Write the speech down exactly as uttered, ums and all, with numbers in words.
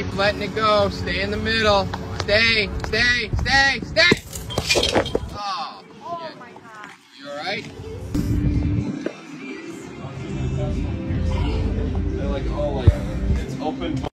Keep letting it go. Stay in the middle. Stay, stay, stay, stay. Oh, Oh my God. you all right? They're like all like, it's open.